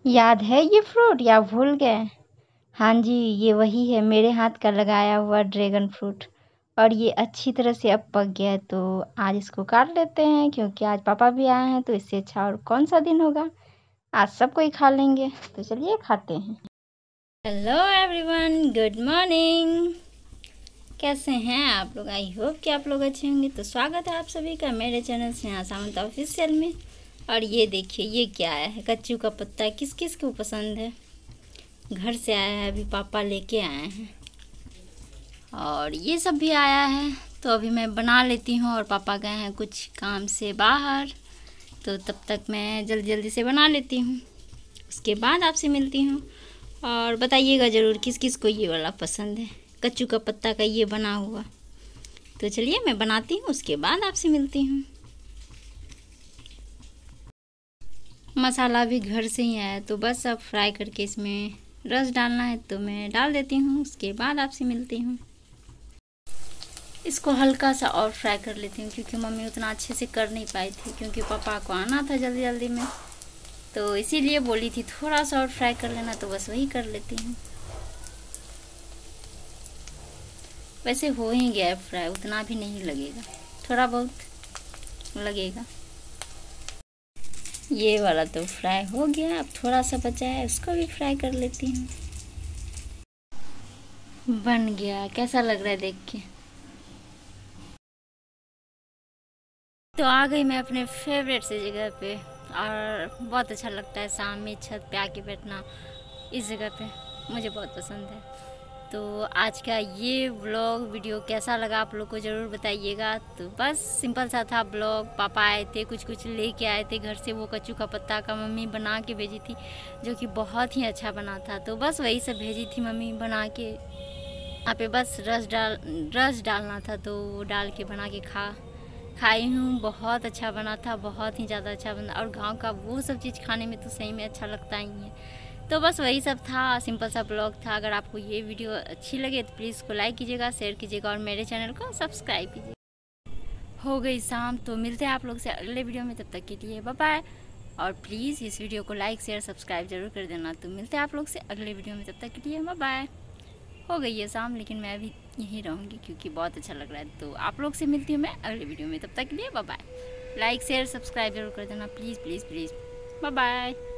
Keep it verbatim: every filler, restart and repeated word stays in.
याद है ये फ्रूट या भूल गए? हाँ जी, ये वही है मेरे हाथ का लगाया हुआ ड्रैगन फ्रूट। और ये अच्छी तरह से अब पक गया है, तो आज इसको काट लेते हैं क्योंकि आज पापा भी आए हैं, तो इससे अच्छा और कौन सा दिन होगा। आज सब कोई खा लेंगे, तो चलिए खाते हैं। Hello everyone, good morning. कैसे हैं आप लोग? आई होप कि आप लोग अच्छे होंगे। तो स्वागत है आप सभी का मेरे चैनल स्नेहा सावंत ऑफिशियल में। और ये देखिए ये क्या आया है, कच्चू का पत्ता। किस किस को पसंद है? घर से आया है, अभी पापा लेके आए हैं। और ये सब भी आया है, तो अभी मैं बना लेती हूँ। और पापा गए हैं कुछ काम से बाहर, तो तब तक मैं जल्दी जल्दी से बना लेती हूँ। उसके बाद आपसे मिलती हूँ। और बताइएगा ज़रूर किस किस को ये वाला पसंद है, कच्चू का पत्ता का ये बना हुआ। तो चलिए मैं बनाती हूँ, उसके बाद आपसे मिलती हूँ। मसाला भी घर से ही आया, तो बस अब फ्राई करके इसमें रस डालना है, तो मैं डाल देती हूँ। उसके बाद आपसे मिलती हूँ। इसको हल्का सा और फ्राई कर लेती हूँ, क्योंकि मम्मी उतना अच्छे से कर नहीं पाई थी, क्योंकि पापा को आना था जल्दी जल्दी में, तो इसीलिए बोली थी थोड़ा सा और फ्राई कर लेना, तो बस वही कर लेती हूँ। वैसे हो ही गया है फ्राई, उतना भी नहीं लगेगा, थोड़ा बहुत लगेगा। ये वाला तो फ्राई हो गया, अब थोड़ा सा बचा है, उसको भी फ्राई कर लेती हूँ। बन गया, कैसा लग रहा है देख के? तो आ गई मैं अपने फेवरेट से जगह पे, और बहुत अच्छा लगता है शाम में छत पे आके बैठना। इस जगह पे मुझे बहुत पसंद है। तो आज का ये व्लॉग वीडियो कैसा लगा आप लोग को ज़रूर बताइएगा। तो बस सिंपल सा था ब्लॉग। पापा आए थे, कुछ कुछ लेके आए थे घर से, वो कच्चू का पत्ता का मम्मी बना के भेजी थी, जो कि बहुत ही अच्छा बना था। तो बस वही सब भेजी थी मम्मी बना के। यहाँ पे बस रस डाल रस डालना था, तो वो डाल के बना के खा खाई हूँ। बहुत अच्छा बना था, बहुत ही ज़्यादा अच्छा बना। और गांव का वो सब चीज़ खाने में तो सही में अच्छा लगता ही है। तो बस वही सब था, सिंपल सा ब्लॉग था। अगर आपको ये वीडियो अच्छी लगे तो प्लीज़ को लाइक कीजिएगा, शेयर कीजिएगा, और मेरे चैनल को सब्सक्राइब कीजिएगा। हो गई शाम, तो मिलते हैं आप लोग से अगले वीडियो में, तब तक के लिए बाय बाय। और प्लीज़ इस वीडियो को लाइक शेयर सब्सक्राइब जरूर कर देना। तो मिलते हैं आप लोग से अगले वीडियो में, तब तक के लिए बाय बाय। हो गई है शाम, लेकिन मैं अभी यहीं रहूँगी क्योंकि बहुत अच्छा लग रहा है। तो आप लोग से मिलती हूँ मैं अगले वीडियो में, तब तक के लिए bye bye. Like share subscribe जरूर कर देना, please please please. Bye bye.